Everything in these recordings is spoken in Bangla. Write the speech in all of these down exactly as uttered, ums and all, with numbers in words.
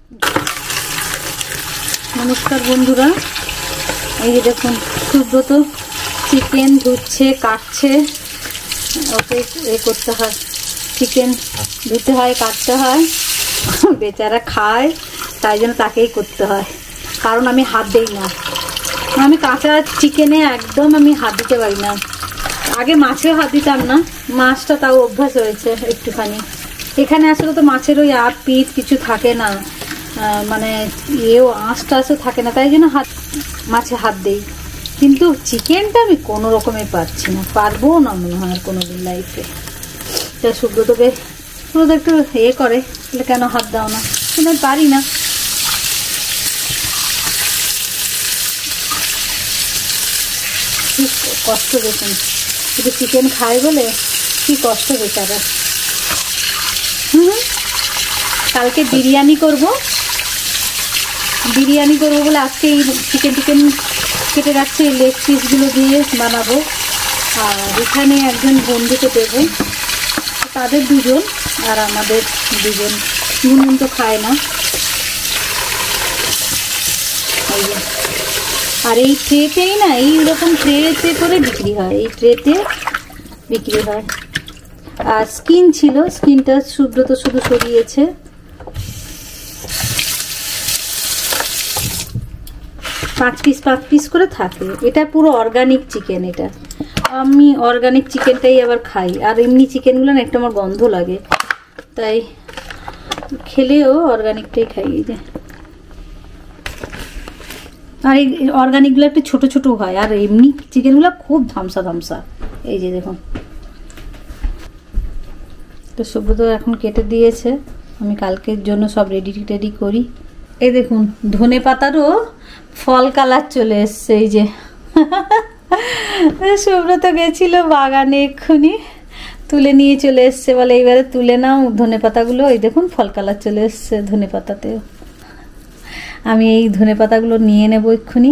নমস্কার বন্ধুরা, এই যে দেখুন সুব্রত চিকেন ধুচ্ছে, কাটছে। ওকে এ করতে হয়, চিকেন ধুতে হয়, কাটতে হয়। বেচারা খায়, তাই জন্য তাকেই করতে হয়, কারণ আমি হাত দিই না। আমি কাঁচা চিকেনে একদম আমি হাত দিতে পারি না। আগে মাছেও হাত দিতাম না, মাছটা তাও অভ্যাস হয়েছে একটুখানি। এখানে আসলে তো মাছের ওই আট পিস কিছু থাকে না, মানে এও আঁশ টাশও থাকে না, তাই জন্য হাত মাছে হাত দেই। কিন্তু চিকেনটা আমি কোনো রকমে পারছি না, পারবো না মনে হয় আর কোনোদিন লাইফে। তা সুব্রতকে সুব্রত একটু এ করে, তাহলে কেন হাত দাও না, কিন্তু আমি পারি না। খুব কষ্ট দেখুন, শুধু চিকেন খায় বলে কি কষ্ট বেচারা। হুম, কালকে বিরিয়ানি করব, বিরিয়ানি করবো বলে আজকে এই চিকেন টিকেন কেটে রাখছি, এই লেগ পিসগুলো দিয়ে বানাবো। আর এখানে একজন বন্ধুকে দেবো, তাদের দুজন আর আমাদের দুজন। নুন তো খায় না। আর এই ট্রেতেই না, এইরকম ট্রেতে করে বিক্রি হয়, এই ট্রেতে বিক্রি হয়। আর স্কিন ছিল, স্কিনটা সুব্রত শুধু সরিয়েছে। পাঁচ পিস পাঁচ পিস করে থাকে। এটা পুরো অর্গানিক চিকেন। এটা আমি অর্গানিক চিকেনটাই আবার খাই, আর এমনি চিকেনগুলো না একটা আমার গন্ধ লাগে, তাই খেলেও অর্গানিকটাই খাই। এই যে, আর এই অর্গানিকগুলো একটু ছোট ছোট হয়, আর এমনি চিকেনগুলো খুব ধামসা ধামসা। এই যে দেখুন, তো সুব্রত এখন কেটে দিয়েছে, আমি কালকের জন্য সব রেডি টেডি করি। এই দেখুন ধনে পাতারও ফল কালার চলে এসছে। এই যে সুব্রত গেছিল বাগানে, এক্ষুনি তুলে নিয়ে চলে এসছে, বলে এইবারে তুলে নাও ধনে পাতাগুলো। এই দেখুন ফল কালার চলে এসছে ধনে পাতাতেও। আমি এই ধনে পাতাগুলো নিয়ে নেবো এক্ষুনি।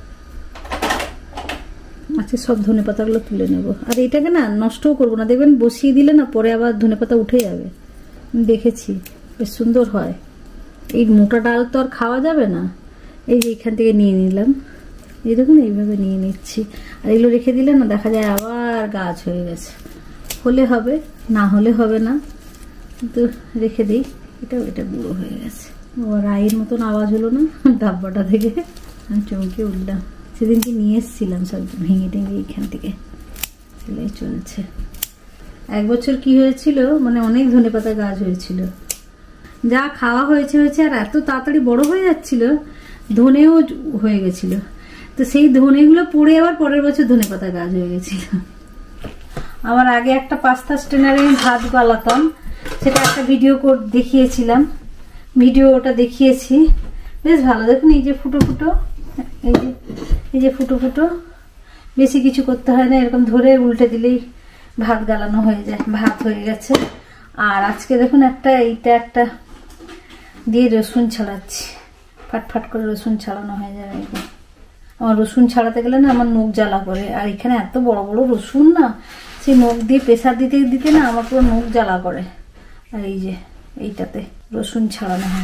আচ্ছা, সব ধনে পাতাগুলো তুলে নেব। আর এটাকে না নষ্টও করবো না, দেখবেন বসিয়ে দিলে না পরে আবার ধনে পাতা উঠে যাবে। আমি দেখেছি, বেশ সুন্দর হয়। এই মোটা ডাল তো আর খাওয়া যাবে না। এই যে এখান থেকে নিয়ে নিলাম, এই দেখুন এইভাবে নিয়ে নিচ্ছি। আর এগুলো রেখে দিলে না দেখা যায় আবার গাছ হয়ে গেছে। হলে হবে, না হলে হবে না, কিন্তু রেখে দিই। এটাও এটা বুড়ো হয়ে গেছে। ও রায়ের মতন আওয়াজ হলো না ডাব্বাটা থেকে, আমি চমকে উঠলাম। সেদিনকে নিয়ে এসেছিলাম সব ভেঙে টেঙে এইখান থেকে। চলছে এক বছর কি হয়েছিল, মানে অনেক ধনেপাতা গাছ হয়েছিল, যা খাওয়া হয়েছে হয়েছে। আর এত তাড়াতাড়ি বড় হয়ে যাচ্ছিল, ধনেও হয়ে গেছিল। তো সেই ধনেগুলো পড়ে আবার পরের বছর ধনেপাতা গাছ হয়ে গেছিল। আমার আগে একটা পাস্তা স্টেনারে ভাত গালাতাম, সেটা একটা ভিডিও কোড দেখিয়েছিলাম, ভিডিও ওটা দেখিয়েছি, বেশ ভালো। দেখুন এই যে ফুটো ফুটো, এই যে এই যে ফুটো ফুটো, বেশি কিছু করতে হয় না, এরকম ধরে উল্টে দিলেই ভাত গালানো হয়ে যায়, ভাত হয়ে গেছে। আর আজকে দেখুন একটা এইটা একটা দিয়ে রসুন ছাড়াচ্ছি, ফাটফাট করে রসুন ছাড়ানো হয়ে যাবে। আমার রসুন ছাড়াতে গেলে না আমার নখ জ্বালা করে, আর এখানে এত বড় বড় রসুন না, সেই নখ দিয়ে প্রেসার দিতে দিতে না আমার পুরো নখ জ্বালা করে। আর এই যে এইটাতে রসুন ছাড়ানো হয়।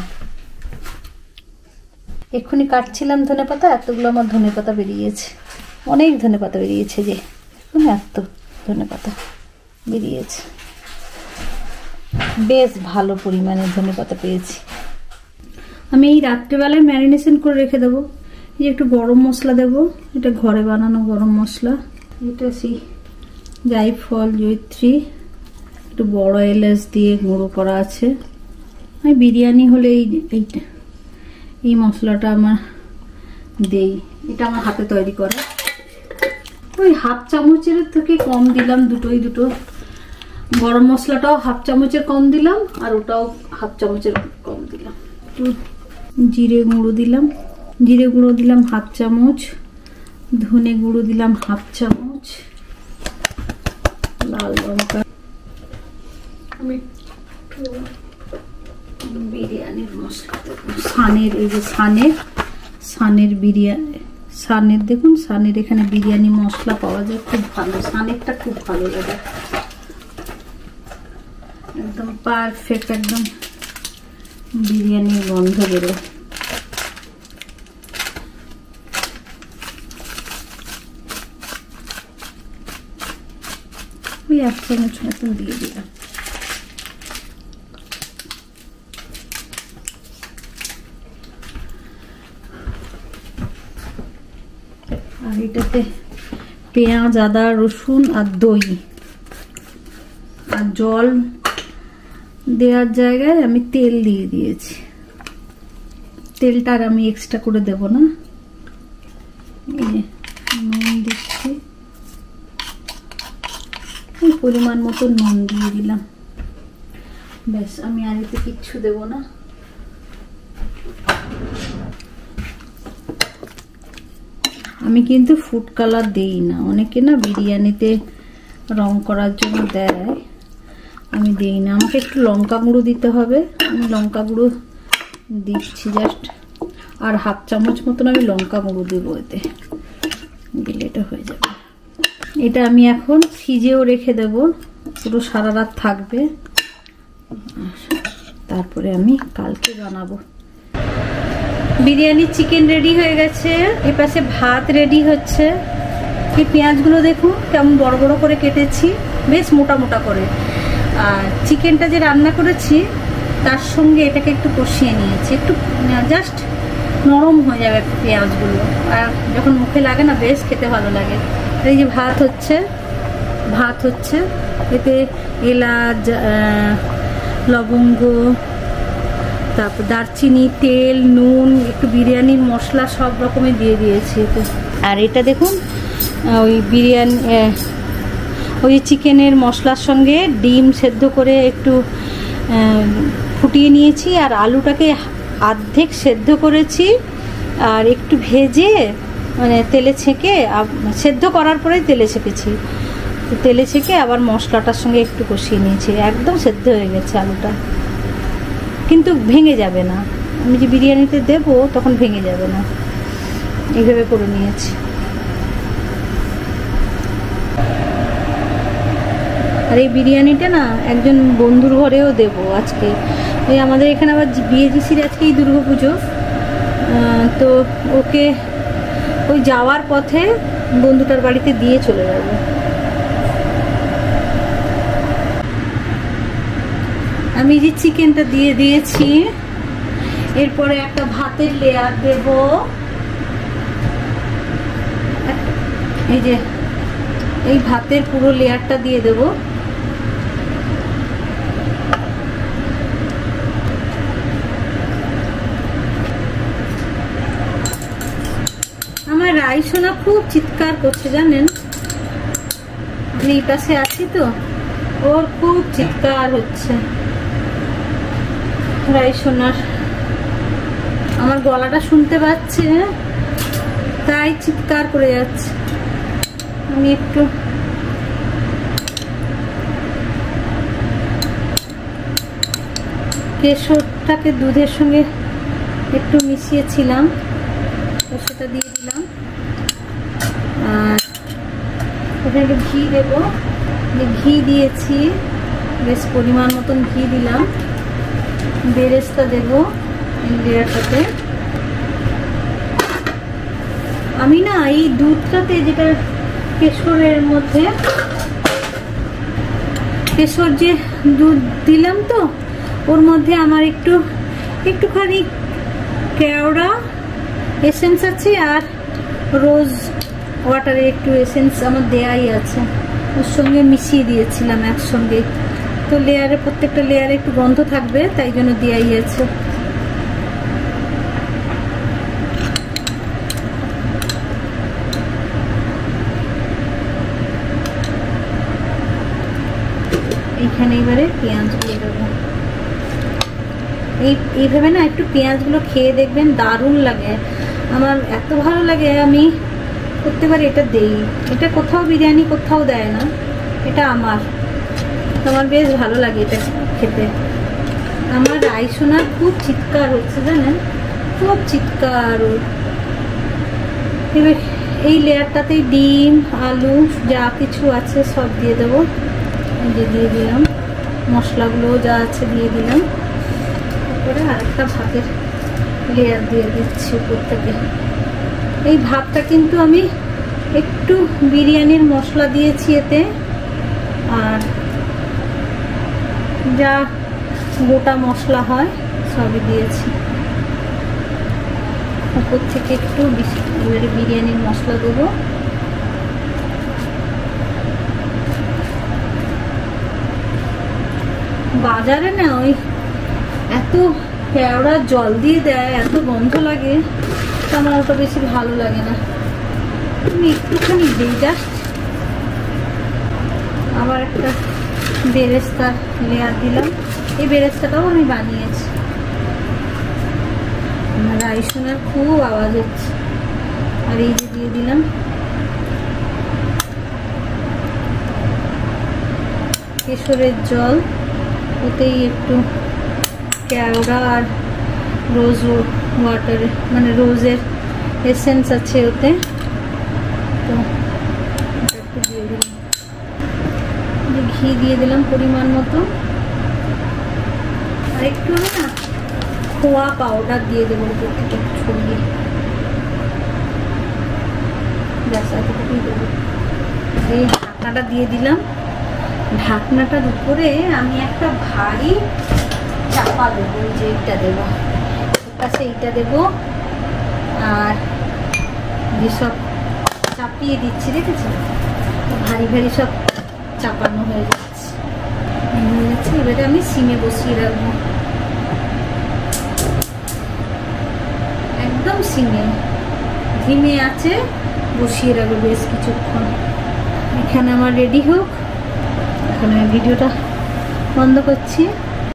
এক্ষুনি কাটছিলাম ধনে পাতা, এতগুলো আমার ধনে পাতা বেরিয়েছে, অনেক ধনে পাতা বেরিয়েছে। যে এত ধনে পাতা বেরিয়েছে, বেশ ভালো পরিমাণে ধনে পাতা পেয়েছি। আমি এই রাত্রেবেলায় ম্যারিনেশন করে রেখে দেবো। এই যে একটু গরম মশলা দেবো, এটা ঘরে বানানো গরম মশলা। এটা সেই জায়ফল জয়িত্রী, একটু বড় এলাচ দিয়ে গুঁড়ো করা আছে। আমি বিরিয়ানি হলে এই এইটা এই মশলাটা আমার দেই, এটা আমার হাতে তৈরি করা। ওই হাফ চামচের থেকে কম দিলাম, দুটোই দুটো। গরম মশলাটাও হাফ চামচের কম দিলাম, আর ওটাও হাফ চামচের কম দিলাম। একটু জিরে গুঁড়ো দিলাম, জিরে গুঁড়ো দিলাম হাফ চামচ, ধনে গুঁড়ো দিলাম হাফ চামচ, লাল লঙ্কা, আমি বিরিয়ানির মশলা দেবো, সানের, এই যে সানের সানের বিরিয়ানি, সানের দেখুন সানের এখানে বিরিয়ানি মশলা পাওয়া যায়, খুব ভালো, সানেরটা খুব ভালো লাগে, একদম পারফেক্ট, একদম বিরিয়ানির গন্ধ বেরো। ওই এক চামচ মতন দিয়ে দিলাম। আর এটাতে পেঁয়াজ, আদা, রসুন আর দই আর জল দেওয়ার জায়গায় আমি তেল দিয়ে দিয়েছি। তেলটা আর আমি এক্সট্রা করে দেব না। নুন দিচ্ছি, পরিমাণ মতো নুন দিয়ে দিলাম। ব্যাস, আমি আর এতে কিচ্ছু দেব না। আমি কিন্তু ফুড কালার দেই না, অনেকে না বিরিয়ানিতে রং করার জন্য দেয়, আমি দেই না। আমাকে একটু লঙ্কা গুঁড়ো দিতে হবে, আমি লঙ্কা গুঁড়ো দিচ্ছি জাস্ট, আর হাফ চামচ মতন আমি লঙ্কা গুঁড়ো দেবো এতে, দিলে এটা হয়ে যাবে। এটা আমি এখন ফ্রিজেও রেখে দেব, পুরো সারা রাত থাকবে, তারপরে আমি কালকে বানাবো। বিরিয়ানির চিকেন রেডি হয়ে গেছে, এ পাশে ভাত রেডি হচ্ছে। এই পেঁয়াজগুলো দেখুন কেমন বড় বড় করে কেটেছি, বেশ মোটা মোটা করে। আর চিকেনটা যে রান্না করেছি তার সঙ্গে এটাকে একটু কষিয়ে নিয়েছি, একটু জাস্ট নরম হয়ে যাবে একটু পেঁয়াজগুলো, আর যখন মুখে লাগে না বেশ খেতে ভালো লাগে। এই যে ভাত হচ্ছে, ভাত হচ্ছে এতে এলাচ, লবঙ্গ, তারপর দারচিনি, তেল, নুন, একটু বিরিয়ানির মশলা সব রকমের দিয়ে দিয়েছি এতে। আর এটা দেখুন ওই বিরিয়ানি ওই চিকেনের মশলার সঙ্গে ডিম সেদ্ধ করে একটু ফুটিয়ে নিয়েছি, আর আলুটাকে অর্ধেক সেদ্ধ করেছি আর একটু ভেজে মানে তেলে ছেঁকে, সেদ্ধ করার পরেই তেলে ছেঁকেছি, তেলে ছেঁকে আবার মশলাটার সঙ্গে একটু কষিয়ে নিয়েছি। একদম সেদ্ধ হয়ে গেছে আলুটা, কিন্তু ভেঙে যাবে না। আমি যে বিরিয়ানিতে দেবো তখন ভেঙে যাবে না, এইভাবে করে নিয়েছি। আর এই বিরিয়ানিটা না একজন বন্ধুর ঘরেও দেবো আজকে। ওই আমাদের এখানে আবার বিএজিসির আজকেই দুর্গা পুজো, তো ওকে ওই যাওয়ার পথে বন্ধুটার বাড়িতে দিয়ে চলে যাবে। আমি যে চিকেনটা দিয়ে দিয়েছি, এরপরে একটা ভাতের লেয়ার দেব। এই যে এই ভাতের পুরো লেয়ারটা দিয়ে দেব। আমার রাইসোনা খুব চিৎকার করছে জানেন, এই পাশে আছি তো, ওর খুব চিৎকার হচ্ছে রাইসোনার। আমার গলাটা শুনতে পাচ্ছে তাই চিৎকার করে যাচ্ছে। আমি একটু কেশরটাকে দুধের সঙ্গে একটু মিশিয়েছিলাম, তো সেটা দিয়ে দিলাম। আর এখানে ঘি দেবো, ঘি দিয়েছি, বেশ পরিমাণ মতন ঘি দিলাম। বেরেস্তা দেবো এই লেয়ারটাতে। আমি না এই দুধটাতে, যেটা কেশরের মধ্যে কেশর যে দুধ দিলাম তো, ওর মধ্যে আমার একটু একটুখানি কেওড়া এসেন্স আছে, আর রোজ ওয়াটারের একটু এসেন্স আমার দেয়াই আছে, ওর সঙ্গে মিশিয়ে দিয়েছিলাম একসঙ্গে। তো লেয়ারে, প্রত্যেকটা লেয়ারে একটু গন্ধ থাকবে তাই জন্য দেয়াই আছে। এইখানে এবারে পেঁয়াজগুলো দেবো। এই এইভাবে না একটু পেঁয়াজগুলো খেয়ে দেখবেন, দারুণ লাগে। আমার এত ভালো লাগে, আমি প্রত্যেকবার এটা দেই। এটা কোথাও বিরিয়ানি কোথাও দেয় না, এটা আমার, আমার বেশ ভালো লাগে এটা খেতে। আমার রাইসোনার খুব চিৎকার হচ্ছে জানেন, খুব চিৎকার। এবার এই লেয়ারটাতেই ডিম, আলু যা কিছু আছে সব দিয়ে দেবো। দিয়ে দিয়ে দিলাম, মশলাগুলো যা আছে দিয়ে দিলাম। করে আরেকটা ভাতের লেয়ার দিয়ে দিচ্ছি উপর থেকে। এই ভাতটা কিন্তু আমি একটু বিরিয়ানির মশলা দিয়েছি এতে, আর যা গোটা মশলা হয় সবই দিয়েছি। উপর থেকে একটু বিরিয়ানির মশলা দেবো। বাজারে না ওই এত কেওড়া জল দিয়ে দেয়, এত গন্ধ লাগে, আমার ওটা বেশি ভালো লাগে না। আমি একটুখানি দিই জাস্ট। আবার একটা বেরেস্তা লেয়ার দিলাম। এই বেরেস্তাটাও আমি বানিয়েছি। আমার রাইসনের খুব আওয়াজ হচ্ছে। আর এই যে দিয়ে দিলাম কেশরের জল, ওতেই একটু কেওড়া আর রোজ ওয়াটারে মানে রোজের এসেন্স আছে ওতে, তো একটু দিয়ে দিলাম। ঘি দিয়ে দিলাম পরিমাণ মতো। আর একটু আমি না খোয়া পাউডার দিয়ে দেবো উপর থেকে ছড়িয়ে। ব্যাস এতটুকুই দেবো। এই ঢাকনাটা দিয়ে দিলাম। ঢাকনাটার উপরে আমি একটা ভারী চাপা দেবো, ওই যে এইটা দেবো, কাছে এইটা দেবো। আর যেসব চাপিয়ে দিচ্ছি দেখেছি, ভারী ভারী সব চাপানো হয়ে যাচ্ছে হয়ে যাচ্ছে এবারে আমি সিমে বসিয়ে রাখবো, একদম সিমে, ধিমে আছে বসিয়ে রাখবো বেশ কিছুক্ষণ। এখানে আমার রেডি হোক। এখন আমি ভিডিওটা বন্ধ করছি।